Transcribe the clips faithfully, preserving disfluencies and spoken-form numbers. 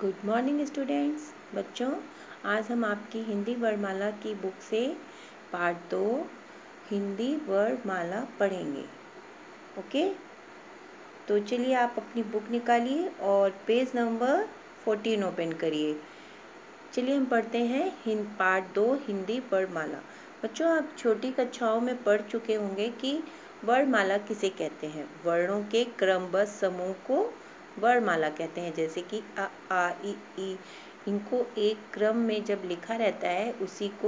Good morning students. बच्चों, आज हम आपकी हिंदी वर्णमाला की बुक से पार्ट दो हिंदी वर्णमाला पढ़ेंगे। ओके, तो चलिए आप अपनी बुक निकालिए और पेज नंबर फोर्टीन ओपन करिए। चलिए हम पढ़ते हैं हिंद पार्ट दो हिंदी वर्णमाला। बच्चों, आप छोटी कक्षाओं में पढ़ चुके होंगे कि वर्णमाला किसे कहते हैं। वर्णों के क्रमबद्ध समूह को वर्णमाला कहते हैं, जैसे कि अ आ इ ई। इनको एक क्रम में जब लिखा रहता है उसी को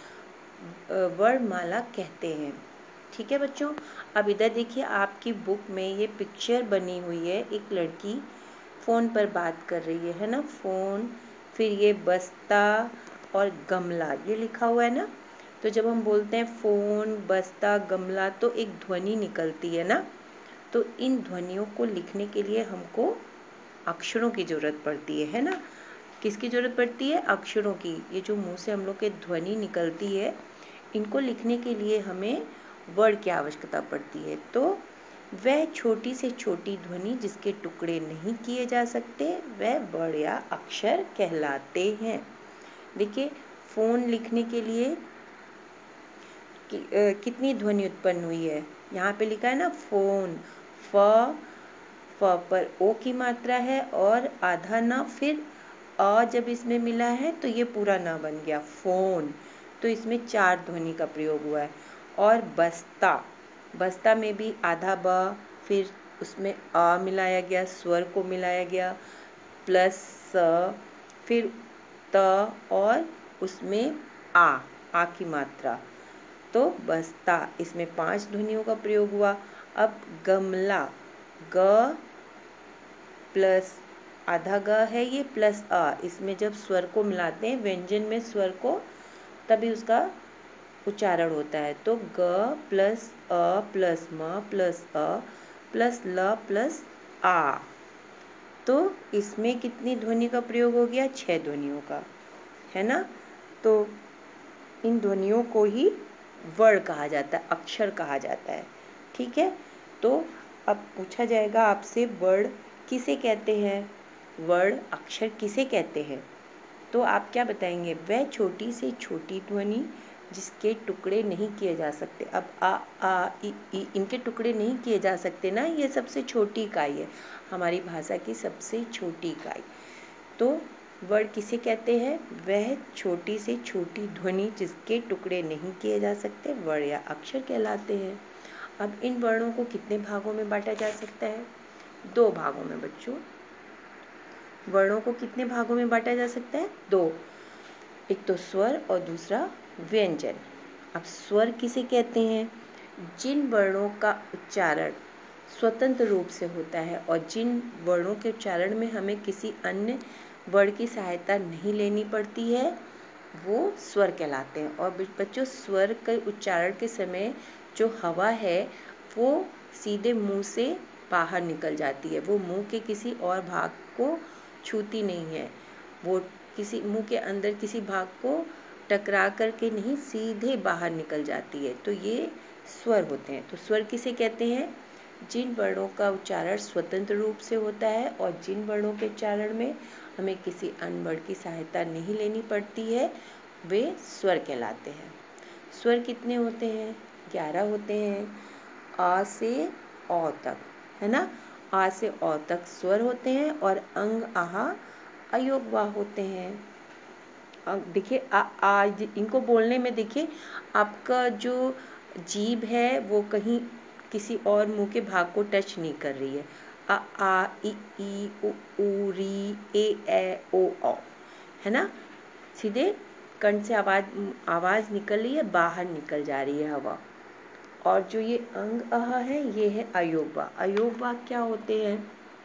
वर्णमाला कहते हैं। ठीक है बच्चों, अब इधर देखिए, आपकी बुक में ये पिक्चर बनी हुई है। एक लड़की फ़ोन पर बात कर रही है है ना, फ़ोन, फिर ये बस्ता और गमला ये लिखा हुआ है ना। तो जब हम बोलते हैं फ़ोन, बस्ता, गमला, तो एक ध्वनि निकलती है ना। तो इन ध्वनियों को लिखने के लिए हमको अक्षरों की ज़रूरत पड़ती है है ना। किसकी ज़रूरत पड़ती है? अक्षरों की। ये जो मुंह से हम लोग के ध्वनि निकलती है, इनको लिखने के लिए हमें वर्ड की आवश्यकता पड़ती है। तो वह छोटी से छोटी ध्वनि जिसके टुकड़े नहीं किए जा सकते, वह वर्ड या अक्षर कहलाते हैं। देखिए, फ़ोन लिखने के लिए कि, आ, कितनी ध्वनि उत्पन्न हुई है। यहाँ पे लिखा है ना फ़ोन, फ फ पर ओ की मात्रा है और आधा ना, फिर अ जब इसमें मिला है तो ये पूरा ना बन गया फ़ोन। तो इसमें चार ध्वनि का प्रयोग हुआ है। और बस्ता, बस्ता में भी आधा ब, फिर उसमें अ मिलाया गया, स्वर को मिलाया गया, प्लस स, फिर त और उसमें आ, आ की मात्रा। तो बस्ता, इसमें पांच ध्वनियों का प्रयोग हुआ। अब गमला, ग प्लस आधा ग है ये, प्लस आ, इसमें जब स्वर को मिलाते हैं व्यंजन में स्वर को, तभी उसका उच्चारण होता है। तो ग प्लस अ प्लस म प्लस अ प्लस ल प्लस आ। तो इसमें कितनी ध्वनि का प्रयोग हो गया? छह ध्वनियों का, है ना। तो इन ध्वनियों को ही वर्ड कहा जाता है, अक्षर कहा जाता है। ठीक है, तो अब पूछा जाएगा आपसे, वर्ड किसे कहते हैं? वर्ड, अक्षर किसे कहते हैं? तो आप क्या बताएंगे? वह छोटी से छोटी ध्वनि जिसके टुकड़े नहीं किए जा सकते। अब आ आ इ ई इनके टुकड़े नहीं किए जा सकते ना, ये सबसे छोटी इकाई है, हमारी भाषा की सबसे छोटी इकाई। तो वर्ड किसे कहते हैं? वह छोटी से छोटी ध्वनि जिसके टुकड़े नहीं किए जा सकते, वर्ड या अक्षर कहलाते हैं। अब इन वर्णों को कितने भागों में बांटा जा सकता है? दो भागों में बच्चों। वर्णों को कितने भागों में बांटा जा सकता है? दो। एक तो स्वर और दूसरा व्यंजन। अब स्वर किसे कहते हैं? जिन वर्णों का उच्चारण स्वतंत्र रूप से होता है और जिन वर्णों के उच्चारण में हमें किसी अन्य वर्ड की सहायता नहीं लेनी पड़ती है, वो स्वर कहलाते हैं। और बच्चों, स्वर के उच्चारण के समय जो हवा है वो सीधे मुंह से बाहर निकल जाती है, वो मुंह के किसी और भाग को छूती नहीं है, वो किसी मुंह के अंदर किसी भाग को टकरा करके नहीं, सीधे बाहर निकल जाती है। तो ये स्वर होते हैं। तो स्वर किसे कहते हैं? जिन वर्णों का उच्चारण स्वतंत्र रूप से होता है और जिन वर्णों के उच्चारण में हमें किसी अन्य वर्ड की सहायता नहीं लेनी पड़ती है, वे स्वर कहलाते हैं। स्वर कितने होते हैं? ग्यारह होते हैं, आ से औ तक, है ना। आ से औ तक स्वर होते हैं और अंग, आहा, अयोगवाह होते हैं। देखिए, आ, आ इनको बोलने में देखिए आपका जो जीभ है वो कहीं किसी और मुंह के भाग को टच नहीं कर रही है। आ आ इ ई उ ऊ री ए ए ओ औ, है ना। सीधे कंठ से आवाज आवाज निकल रही है, बाहर निकल जा रही है हवा। और जो ये अंग, आहा है, ये है अयोगवाह। अयोगवाह क्या होते हैं?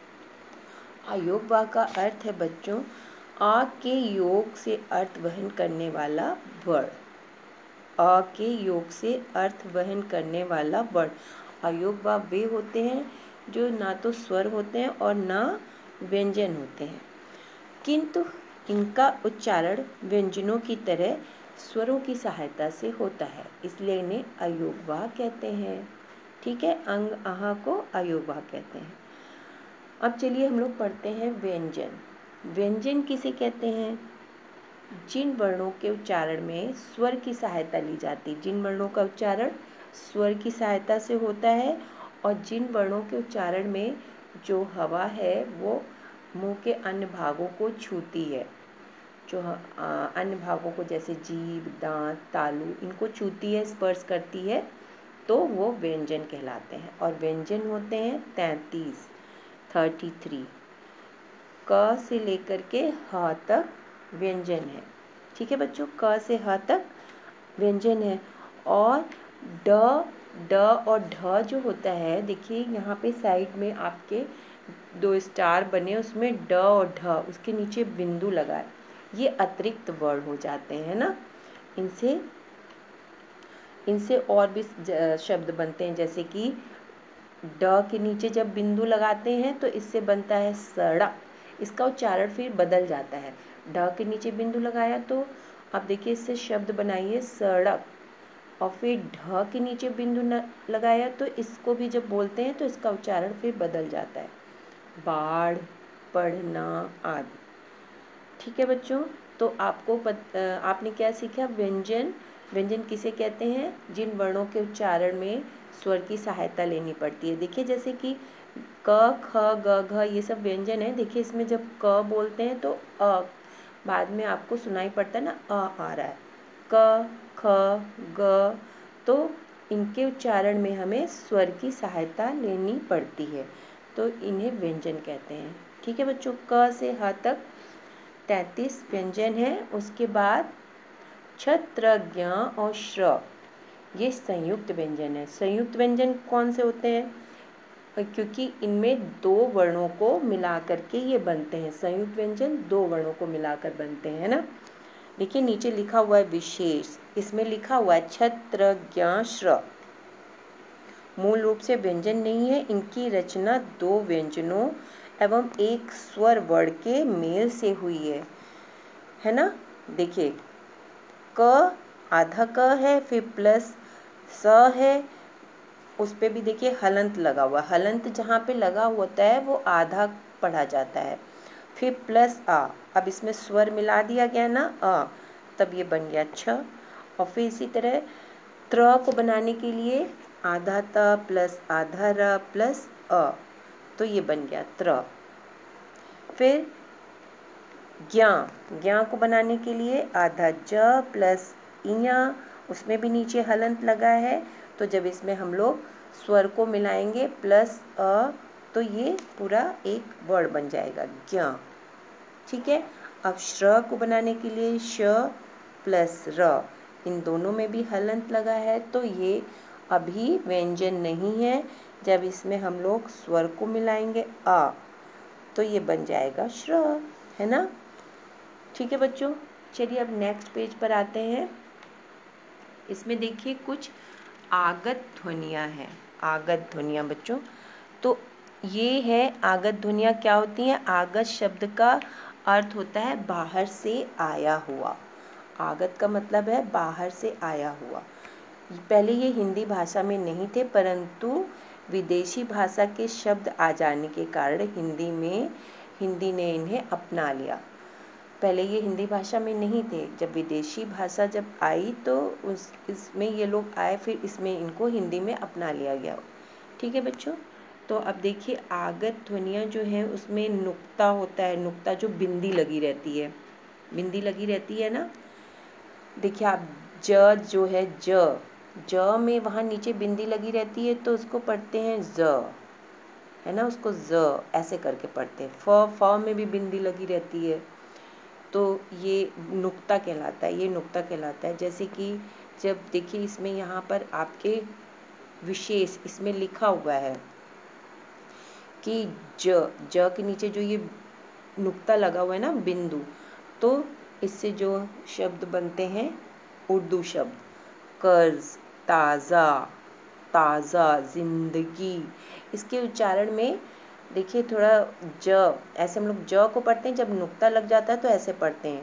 अयोगवाह का अर्थ है बच्चों, आ के योग से अर्थ वहन करने वाला वर्ड। अ के योग से अर्थ वहन करने वाला वर्ड अयोगवाह वे होते हैं जो ना तो स्वर होते हैं और ना व्यंजन होते हैं, किंतु इनका उच्चारण व्यंजनों की तरह स्वरों की सहायता से होता है, इसलिए इन्हें अयोगवाह कहते हैं। ठीक है, अंग, आहा को अयोगवाह कहते हैं। अब चलिए हम लोग पढ़ते हैं व्यंजन। व्यंजन किसे कहते हैं? जिन वर्णों के उच्चारण में स्वर की सहायता ली जाती है, जिन वर्णों का उच्चारण स्वर की सहायता से होता है और जिन वर्णों के उच्चारण में जो हवा है वो मुंह के अन्य भागों को छूती है, जो अन्य भागों को जैसे जीभ, दांत, तालु इनको छूती है, स्पर्श करती है, तो वो व्यंजन कहलाते हैं। और व्यंजन होते हैं तैंतीस, थर्टी थ्री। क से लेकर के ह तक व्यंजन है। ठीक है बच्चों, क से ह तक व्यंजन है। और ड ड और ढ जो होता है, देखिए यहाँ पे साइड में आपके दो स्टार बने, उसमें ड और ढ, उसके नीचे बिंदु लगा है, ये अतिरिक्त वर्ण हो जाते हैं ना। इनसे इनसे और भी शब्द बनते हैं, जैसे कि ड के नीचे जब बिंदु लगाते हैं तो इससे बनता है सड़क, इसका उच्चारण फिर बदल जाता है। ड के नीचे बिंदु लगाया तो अब देखिए इससे शब्द बनाइए सड़क, और फिर ढ के नीचे बिंदु न लगाया तो इसको भी जब बोलते हैं तो इसका उच्चारण फिर बदल जाता है, बाढ़, पढ़ना आदि। ठीक है बच्चों, तो आपको पत, आपने क्या सीखा? व्यंजन व्यंजन किसे कहते हैं? जिन वर्णों के उच्चारण में स्वर की सहायता लेनी पड़ती है। देखिए जैसे कि क, ख, ग, घ ये सब व्यंजन है। देखिए इसमें जब क बोलते हैं तो अ बाद में आपको सुनाई पड़ता है ना, अ आ रहा है। क, ख, ग, तो इनके उच्चारण में हमें स्वर की सहायता लेनी पड़ती है, तो इन्हें व्यंजन कहते हैं। ठीक है बच्चों, क से ह तक तैंतीस व्यंजन है। उसके बाद छ, त्र, ज्ञ और श्र, ये संयुक्त व्यंजन है। संयुक्त व्यंजन कौन से होते हैं? क्योंकि इनमें दो वर्णों को मिला करके ये बनते हैं। संयुक्त व्यंजन दो वर्णों को मिलाकर बनते हैं ना। देखिए नीचे लिखा हुआ है विशेष, इसमें लिखा हुआ है छ, त्र, ज्ञ, श्र। मूल रूप से व्यंजन नहीं है, इनकी रचना दो व्यंजनों एवं एक स्वर वर्ण के मेल से हुई है, है ना। देखिए क आधा क है, फिर प्लस स है, उस पे भी देखिए हलंत लगा हुआ। हलंत जहाँ पे लगा होता है वो आधा पढ़ा जाता है। फिर प्लस आ, अब इसमें स्वर मिला दिया गया ना अ, तब ये बन गया छ। और फिर इसी तरह त्र को बनाने के लिए आधा त प्लस आधा र प्लस अ, तो ये बन गया त्र। फिर ज्ञ ज्ञ को बनाने के लिए आधा ज प्लस इया, उसमें भी नीचे हलंत लगा है, तो जब इसमें हम लोग स्वर को मिलाएंगे प्लस अ, तो ये पूरा एक वर्ड बन जाएगा ज्ञ। ठीक है, अब श्र को बनाने के लिए श प्लस र, इन दोनों में भी हलंत लगा है, तो ये अभी व्यंजन नहीं है। जब इसमें हम लोग स्वर को मिलाएंगे आ, तो ये बन जाएगा श्र, है ना। ठीक है बच्चों, चलिए अब नेक्स्ट पेज पर आते हैं। इसमें देखिए कुछ आगत ध्वनियाँ हैं। आगत ध्वनियाँ बच्चों, तो ये है आगत ध्वनियाँ क्या होती हैं? आगत शब्द का अर्थ होता है बाहर से आया हुआ। आगत का मतलब है बाहर से आया हुआ। पहले ये हिंदी भाषा में नहीं थे, परंतु विदेशी भाषा के शब्द आ जाने के कारण हिंदी में हिंदी ने इन्हें अपना लिया। पहले ये हिंदी भाषा में नहीं थे, जब विदेशी भाषा जब आई तो उस इसमें ये लोग आए, फिर इसमें इनको हिंदी में अपना लिया गया। ठीक है बच्चों, तो अब देखिए आगत ध्वनियाँ जो हैं उसमें नुक्ता होता है, नुक्ता जो बिंदी लगी रहती है, बिंदी लगी रहती है ना। देखिए आप ज जो है ज ज में वहाँ नीचे बिंदी लगी रहती है तो उसको पढ़ते हैं ज, है ना, उसको ज ऐसे करके पढ़ते हैं। फ फ में भी बिंदी लगी रहती है, तो ये नुक्ता कहलाता है, ये नुक्ता कहलाता है। जैसे कि जब देखिए इसमें यहाँ पर आपके विशेष इसमें लिखा हुआ है कि ज ज के नीचे जो ये नुक्ता लगा हुआ है ना बिंदु, तो इससे जो शब्द बनते हैं उर्दू शब्द, कर्ज, ताज़ा, ताज़ा, जिंदगी, इसके उच्चारण में देखिए थोड़ा ज, ऐसे हम लोग ज को पढ़ते हैं, जब नुक्ता लग जाता है तो ऐसे पढ़ते हैं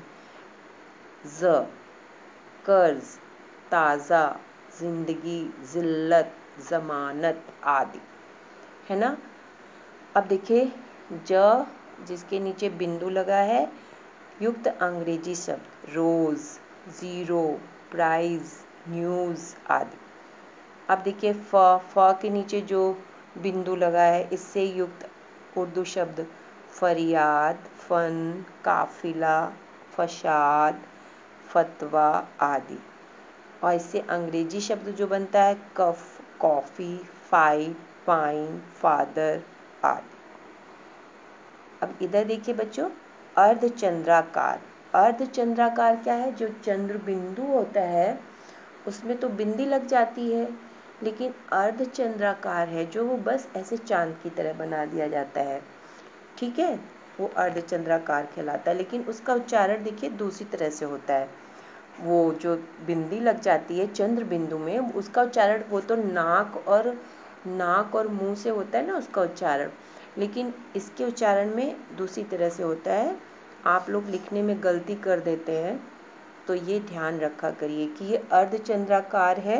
ज, कर्ज, ताज़ा, जिंदगी, जिल्लत, जमानत आदि, है ना। अब देखिए ज जिसके नीचे बिंदु लगा है युक्त अंग्रेजी शब्द रोज, जीरो, प्राइज, न्यूज़ आदि। अब देखिए फ फ के नीचे जो बिंदु लगा है इससे युक्त उर्दू शब्द फरियाद, फन, काफिला, फसाद, फतवा आदि। और इससे अंग्रेजी शब्द जो बनता है cough, coffee, five, fine, father आदि। अब इधर देखिए बच्चों, अर्धचंद्राकार। अर्धचंद्राकार क्या है? जो चंद्र बिंदु होता है उसमें तो बिंदी लग जाती है, लेकिन अर्धचंद्राकार है जो वो बस ऐसे चांद की तरह बना दिया जाता है, ठीक है, वो अर्धचंद्राकार कहलाता है। लेकिन उसका उच्चारण देखिए दूसरी तरह से होता है। वो जो बिंदी लग जाती है चंद्र बिंदु में, उसका उच्चारण वो तो नाक और नाक और मुंह से होता है ना उसका उच्चारण, लेकिन इसके उच्चारण में दूसरी तरह से होता है। आप लोग लिखने में गलती कर देते हैं, तो ये ध्यान रखा करिए कि ये अर्धचंद्राकार है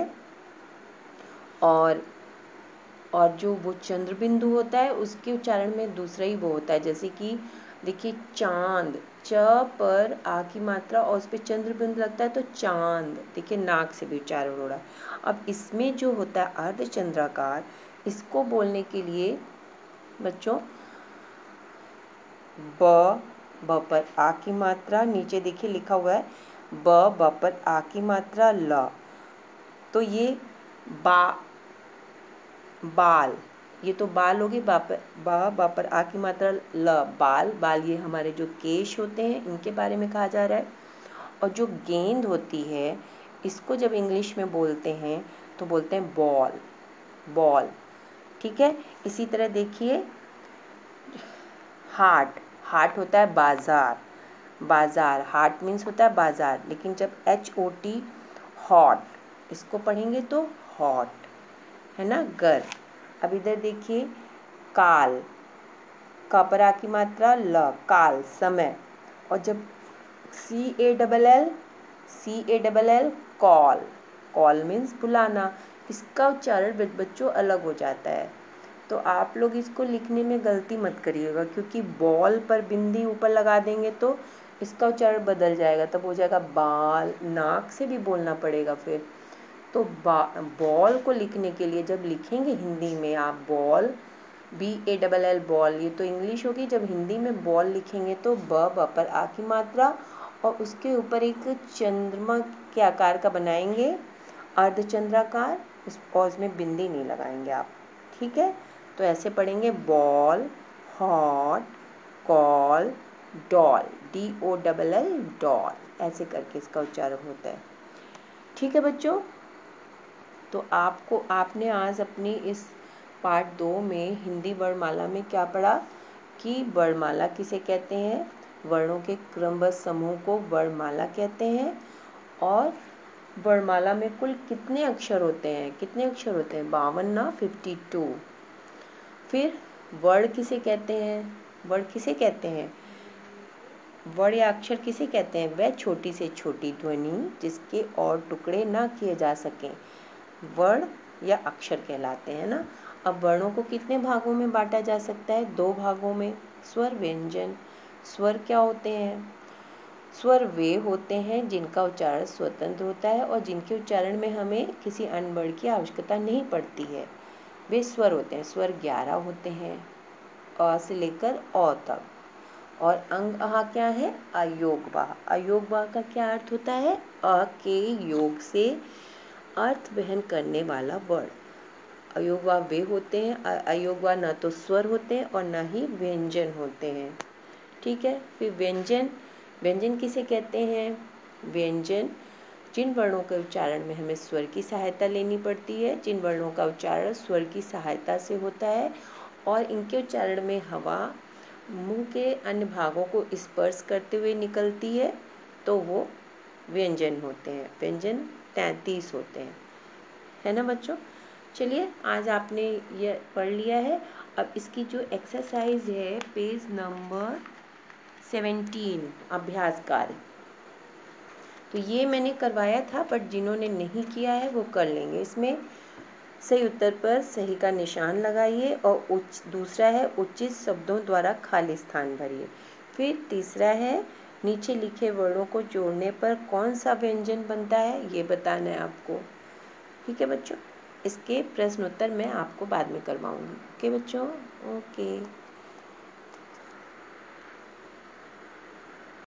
और और जो वो चंद्र बिंदु होता है उसके उच्चारण में दूसरा ही वो होता है। जैसे कि देखिए चांद, च पर आ की मात्रा और उस पर चंद्र बिंदु लगता है तो चांद, देखिए नाक से भी उच्चारण हो रहा है। अब इसमें जो होता है अर्धचंद्राकार, इसको बोलने के लिए बच्चों ब ब पर आ की मात्रा, नीचे देखिए लिखा हुआ है ब ब पर आ की मात्रा ल, तो ये बा बाल, ये तो बाल होगी, बा पर बा बा पर आ की मात्रा ल, बाल। बाल ये हमारे जो केश होते हैं इनके बारे में कहा जा रहा है। और जो गेंद होती है इसको जब इंग्लिश में बोलते हैं तो बोलते हैं बॉल, बॉल, ठीक है। इसी तरह देखिए हाट, हाट होता है बाजार, बाजार, हाट मीन्स होता है बाजार, लेकिन जब एच ओ टी हॉट, इसको पढ़ेंगे तो हॉट, है ना, गर। अब इधर देखिए काल, का पर आ की मात्रा ल, काल, समय। और जब C A double L, C A double L call, call means बुलाना, इसका उच्चारण बच्चों अलग हो जाता है। तो आप लोग इसको लिखने में गलती मत करिएगा, क्योंकि बॉल पर बिंदी ऊपर लगा देंगे तो इसका उच्चारण बदल जाएगा, तब हो जाएगा बाल, नाक से भी बोलना पड़ेगा फिर। तो बॉल को लिखने के लिए जब लिखेंगे हिंदी में आप ball, B A double L ball, ये तो इंग्लिश होगी, जब हिंदी में बॉल लिखेंगे तो ब ब पर आ की मात्रा और उसके ऊपर एक चंद्रमा के आकार का बनाएंगे अर्धचंद्राकार, और उसमें बिंदी नहीं लगाएंगे आप, ठीक है। तो ऐसे पढ़ेंगे ball, hot, call, doll, D O double L doll, ऐसे करके इसका उच्चारण होता है, ठीक है बच्चों। तो आपको आपने आज अपनी इस पार्ट दो में हिंदी वर्णमाला में क्या पढ़ा कि वर्णमाला किसे कहते हैं, वर्णों के क्रमबद्ध समूह को वर्णमाला कहते हैं। और वर्णमाला में कुल कितने अक्षर होते हैं, कितने अक्षर होते हैं, बावन ना, फिफ्टी टू। फिर वर्ण किसे कहते हैं, वर्ण किसे कहते हैं, वर्ण या अक्षर किसे कहते हैं, वह छोटी से छोटी ध्वनि जिसके और टुकड़े ना किए जा सकें, वर्ण या अक्षर कहलाते हैं ना। अब वर्णों को कितने भागों में बांटा जा सकता है, दो भागों में, स्वर, व्यंजन। स्वर क्या होते हैं, स्वर वे होते हैं जिनका उच्चारण स्वतंत्र होता है और जिनके उच्चारण में हमें किसी अन्य वर्ण की आवश्यकता नहीं पड़ती है, वे स्वर होते हैं। स्वर ग्यारह होते हैं, अ से लेकर अ तक। और अंग अहा क्या है, अयोगवाह। अयोगवाह का क्या अर्थ होता है, अ के योग से अर्थ वहन करने वाला वर्ण। अयोगवाह वे होते हैं, अयोगवाह न तो स्वर होते हैं और न ही व्यंजन होते हैं, ठीक है। फिर व्यंजन, व्यंजन किसे कहते हैं, व्यंजन जिन वर्णों के उच्चारण में हमें स्वर की सहायता लेनी पड़ती है, जिन वर्णों का उच्चारण स्वर की सहायता से होता है और इनके उच्चारण में हवा मुंह के अन्य भागों को स्पर्श करते हुए निकलती है, तो वो व्यंजन होते हैं। व्यंजन तैंतीस होते हैं, है ना बच्चों। चलिए आज आपने ये पढ़ लिया है। अब इसकी जो एक्सरसाइज है पेज नंबर सेवेंटीन, अभ्यास कार्य, तो ये मैंने करवाया था, बट जिन्होंने नहीं किया है वो कर लेंगे। इसमें सही उत्तर पर सही का निशान लगाइए और उच दूसरा है उचित शब्दों द्वारा खाली स्थान भरिए। फिर तीसरा है नीचे लिखे वर्णों को जोड़ने पर कौन सा व्यंजन बनता है, ये बताना है आपको। ठीक है बच्चों, इसके प्रश्न उत्तर मैं आपको बाद में करवाऊंगी। ओके बच्चों, ओके।